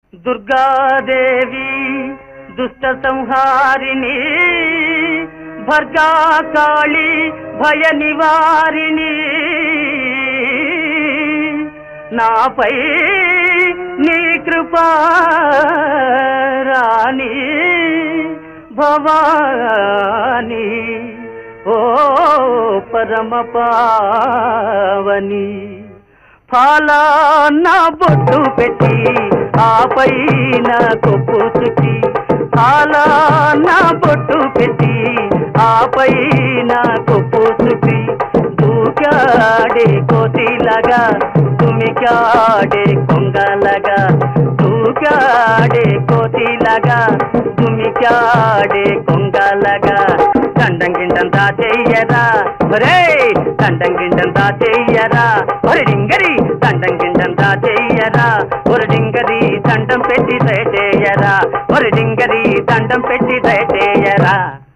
దుర్గాదేవి దుష్ట సంహారిణి భర్గా కాళి భయ నివారిణి నాపై నీ కృపా రాణి భవాని ఓ పరమ పావని ఫలానా బొట్టు పెట్టి ఆపై నా కొప్పు చుట్టి ఫలానా బొట్టు పెట్టి ఆపై నా కొప్పు చుట్టి దూకాడే కోతిలాగా తుమికాడే కొంగలగా దూకాడే కోతిలాగా తుమికాడే కొంగలగా దండం గిండంతా చెయ్యరా ఒరే దండం గిండంతా చెయ్యరా ఒరి డింగరి దండం గిండంతా చెయ్యరా ఒరి డింగరి దండం పెట్టి దయచేయరా ఒరి డింగరి దండం పెట్టి దయచేయరా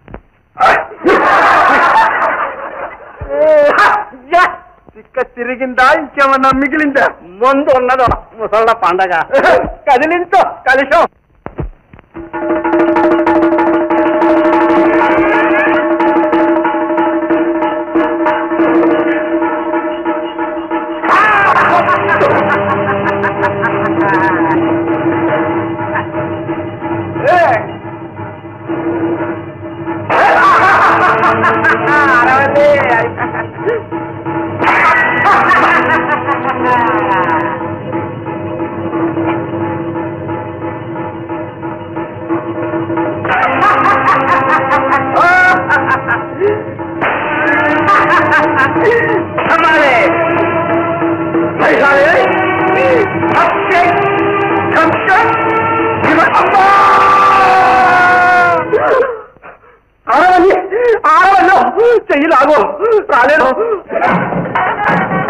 ఇక్క తిరిగిందా ఇంకేమన్నా మిగిలిందా ముందు ఉన్నదో ముసళ్ళ పండగ కదిలించో కలిసో చెయ్యి లాగో రాలేను